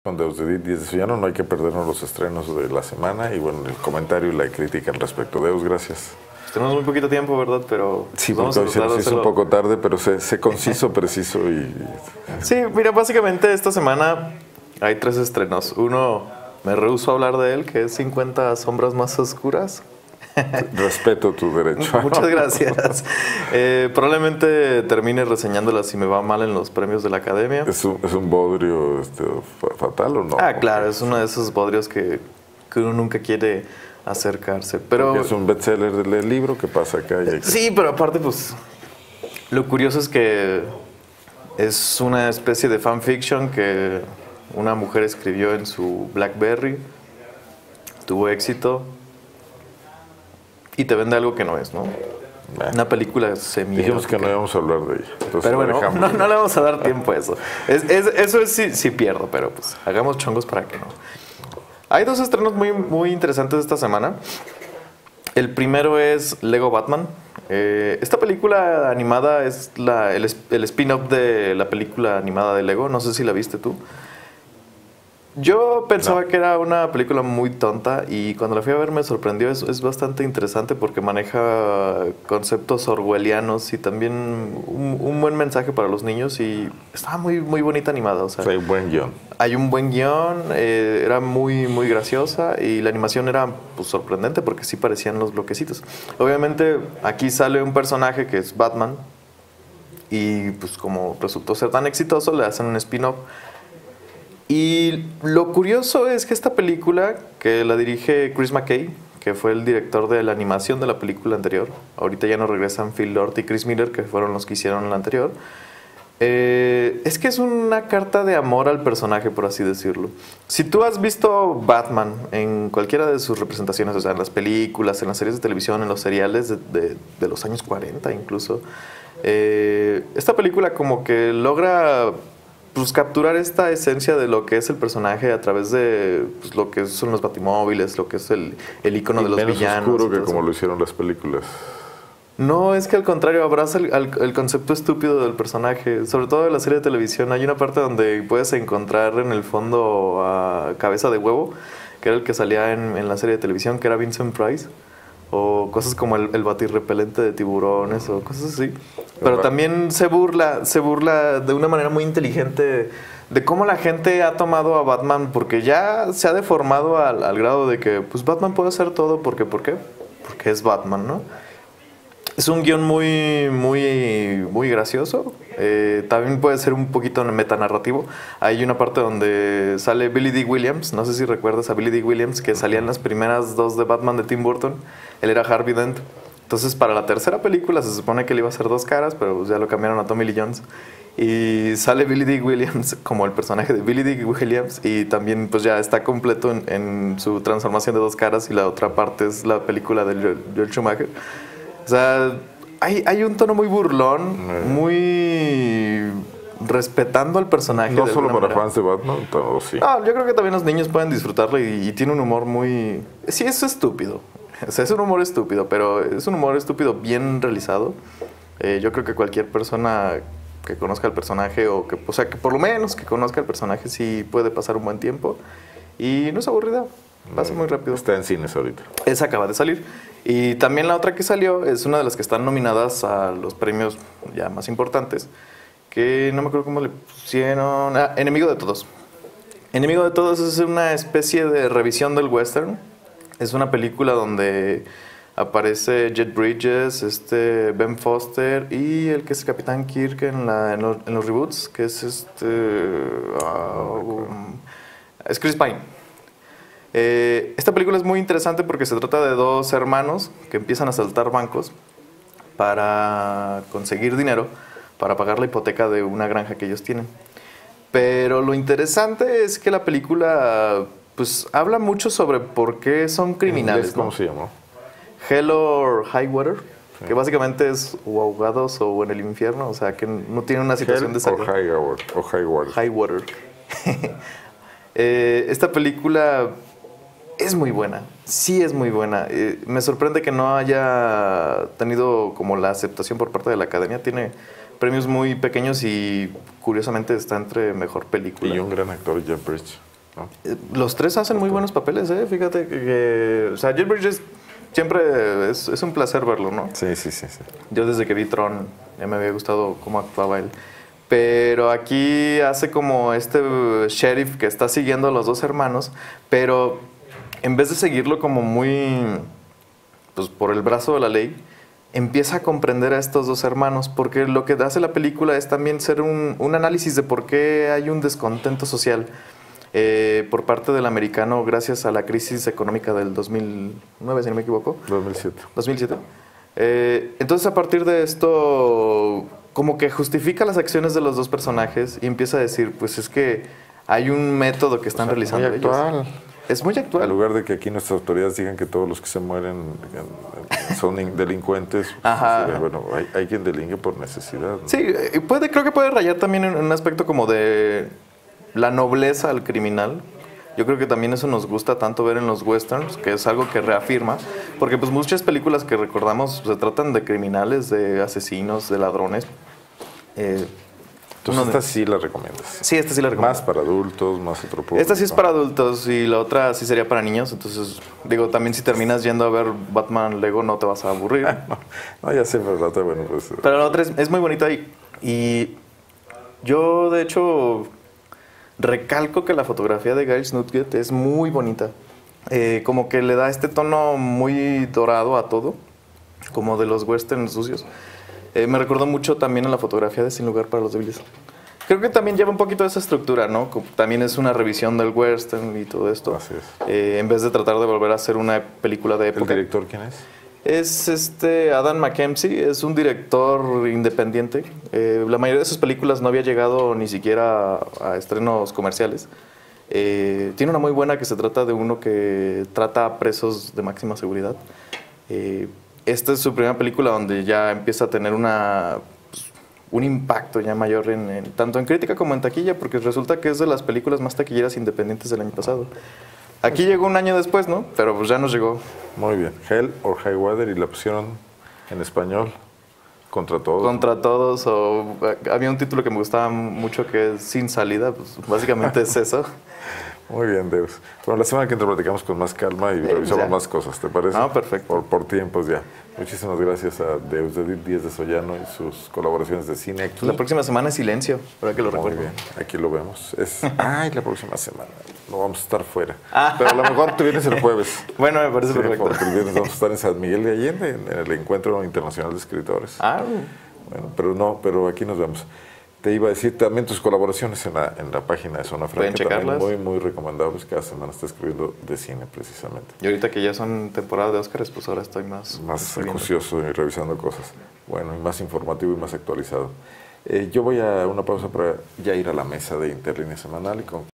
Con Deus de 10 de Villano, no hay que perdernos los estrenos de la semana y bueno, el comentario y la crítica al respecto. Deus, gracias. Tenemos muy poquito tiempo, ¿verdad? Pero sí, porque hoy se nos hizo un poco tarde, pero sé conciso, preciso y... Sí, mira, básicamente esta semana hay 3 estrenos. Uno, me rehúso a hablar de él, que es 50 sombras más oscuras. Respeto tu derecho. Muchas gracias. Probablemente termine reseñándola si me va mal en los premios de la Academia. ¿Es un bodrio fatal o no? Ah, claro, es uno de esos bodrios que uno nunca quiere acercarse. Pero porque es un bestseller del libro, ¿qué pasa acá? Sí, pero aparte, pues, lo curioso es que es una especie de fanfiction que una mujer escribió en su BlackBerry, tuvo éxito y te vende algo que no es, ¿no? Una película semi. Dijimos que no íbamos a hablar de ella. Entonces pero bueno, no le vamos a dar tiempo a eso. Eso es sí pierdo, pero pues hagamos chongos para que no. Hay 2 estrenos muy interesantes esta semana. El primero es Lego Batman. Esta película animada es el spin-off de la película animada de Lego. No sé si la viste tú. Yo pensaba que era una película muy tonta y cuando la fui a ver me sorprendió. Es bastante interesante porque maneja conceptos orwellianos y también un buen mensaje para los niños y estaba muy bonita animada. O sea, hay un buen guión. Hay un buen guión, era muy graciosa y la animación era pues, sorprendente porque sí parecían los bloquecitos. Obviamente aquí sale un personaje que es Batman y pues como resultó ser tan exitoso le hacen un spin-off. Y lo curioso es que esta película, que la dirige Chris McKay, que fue el director de la animación de la película anterior, ahorita ya no regresan Phil Lord y Chris Miller, que fueron los que hicieron la anterior, es que es una carta de amor al personaje, por así decirlo. Si tú has visto Batman en cualquiera de sus representaciones, o sea, en las películas, en las series de televisión, en los seriales de los años 40 incluso, esta película como que logra pues capturar esta esencia de lo que es el personaje a través de pues, lo que son los batimóviles, lo que es el icono de los villanos. Oscuro que como lo hicieron las películas. No, es que al contrario, abraza el concepto estúpido del personaje. Sobre todo en la serie de televisión hay una parte donde puedes encontrar en el fondo a Cabeza de Huevo, que era el que salía en la serie de televisión, que era Vincent Price. O cosas como el batirrepelente de tiburones o cosas así. Pero también se burla de una manera muy inteligente de cómo la gente ha tomado a Batman, porque ya se ha deformado al grado de que pues Batman puede hacer todo. ¿Por qué? Porque es Batman, ¿no? Es un guión muy gracioso. También puede ser un poquito metanarrativo. Hay una parte donde sale Billy Dee Williams. No sé si recuerdas a Billy Dee Williams, que salía en las primeras 2 de Batman de Tim Burton. Él era Harvey Dent. Entonces, para la tercera película se supone que él iba a ser 2 caras, pero pues ya lo cambiaron a Tommy Lee Jones. Y sale Billy Dee Williams como el personaje de Billy Dee Williams. Y también pues ya está completo en su transformación de 2 caras. Y la otra parte es la película de Joel Schumacher. O sea, hay un tono muy burlón, muy respetando al personaje. No solo para fans de Batman, pero sí. No, yo creo que también los niños pueden disfrutarlo y tiene un humor muy... Sí, es estúpido. O sea, es un humor estúpido, pero es un humor estúpido bien realizado. Yo creo que cualquier persona que conozca al personaje o que por lo menos que conozca al personaje sí puede pasar un buen tiempo y no es aburrida. Pasa muy rápido. Está en cines ahorita. Esa acaba de salir. Y también la otra que salió es una de las que están nominadas a los premios ya más importantes, que no me acuerdo cómo le pusieron. Enemigo de Todos. Enemigo de Todos es una especie de revisión del western. Es una película donde aparece Jet Bridges, Ben Foster y el que es el Capitán Kirk en los reboots, que es es Chris Pine. Esta película es muy interesante porque se trata de 2 hermanos que empiezan a asaltar bancos para conseguir dinero para pagar la hipoteca de una granja que ellos tienen. Pero lo interesante es que la película pues habla mucho sobre por qué son criminales. ¿Cómo se llama? Hell or High Water, que básicamente es o ahogados o en el infierno, o sea que no tienen una situación de salida. O High Water. High Water. Esta película es muy buena, sí es muy buena. Me sorprende que no haya tenido como la aceptación por parte de la Academia. Tiene premios muy pequeños y curiosamente está entre mejor película. Y un gran actor, Jeff Bridges. ¿no? Los tres hacen muy buenos papeles, ¿eh? Fíjate o sea, Jeff Bridges siempre es un placer verlo, ¿no? Sí. Yo desde que vi Tron ya me había gustado cómo actuaba él. Pero aquí hace como este sheriff que está siguiendo a los dos hermanos, pero en vez de seguirlo como muy, pues por el brazo de la ley, empieza a comprender a estos dos hermanos, porque lo que hace la película es también ser un análisis de por qué hay un descontento social por parte del americano gracias a la crisis económica del 2009, si no me equivoco. 2007. Entonces, a partir de esto, como que justifica las acciones de los dos personajes y empieza a decir, pues es que hay un método que están realizando muy actual. ellos. Es muy actual. En lugar de que aquí nuestras autoridades digan que todos los que se mueren son delincuentes, Ajá. bueno, hay quien delinque por necesidad, ¿no? Sí, creo que puede rayar también en un aspecto como de la nobleza al criminal. Yo creo que también eso nos gusta tanto ver en los westerns, que es algo que reafirma, porque pues muchas películas que recordamos se tratan de criminales, de asesinos, de ladrones. Entonces esta sí la recomiendas. Sí, esta sí la recomiendo. Más para adultos, más otro público. Esta sí es para adultos y la otra sí sería para niños. Entonces, digo, también si terminas yendo a ver Batman Lego no te vas a aburrir. No, ya sé, pero la otra, bueno, pues... Pero la otra es muy bonita y yo, de hecho, recalco que la fotografía de Giles Nugget es muy bonita. Como que le da este tono muy dorado a todo, como de los westerns sucios. Me recordó mucho también a la fotografía de Sin lugar para los débiles. Creo que también lleva un poquito de esa estructura, ¿no? También es una revisión del western y todo esto. Así es. En vez de tratar de volver a hacer una película de época. ¿El director quién es? Es Adam McKenzie, es un director independiente. La mayoría de sus películas no había llegado ni siquiera a estrenos comerciales. Tiene una muy buena que se trata de uno que trata a presos de máxima seguridad. Esta es su primera película donde ya empieza a tener un impacto ya mayor tanto en crítica como en taquilla, porque resulta que es de las películas más taquilleras independientes del año pasado. Aquí llegó un año después, ¿no? Pero pues ya nos llegó. Muy bien. Hell or High Water, y la pusieron en español. Contra todos. Contra todos, había un título que me gustaba mucho que es Sin salida, pues básicamente es eso. Muy bien, Deus. Bueno, la semana que entra platicamos con más calma y revisamos más cosas, ¿te parece? Ah, perfecto. Por tiempos ya. Muchísimas gracias a Deus Díaz de Sollano y sus colaboraciones de cine aquí. La próxima semana es Silencio, para que lo recuerden. Muy bien, aquí lo vemos. La próxima semana. No vamos a estar fuera. Pero a lo mejor tú vienes el jueves. Bueno, me parece perfecto. Porque el viernes vamos a estar en San Miguel de Allende, en el Encuentro Internacional de Escritores. Bueno, pero aquí nos vemos. Te iba a decir también tus colaboraciones en la página de Zona Franca. Pueden checarlas. También muy recomendables. Cada semana está escribiendo de cine, precisamente. Y ahorita que ya son temporada de Óscares, pues ahora estoy más acucioso y revisando cosas. Bueno, y más informativo y más actualizado. Yo voy a una pausa para ya ir a la mesa de Interlínea Semanal y con